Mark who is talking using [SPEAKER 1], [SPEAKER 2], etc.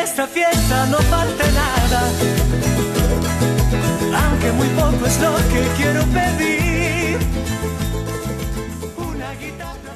[SPEAKER 1] esta fiesta no falte nada, aunque muy poco es lo que quiero pedir. Una guitarra.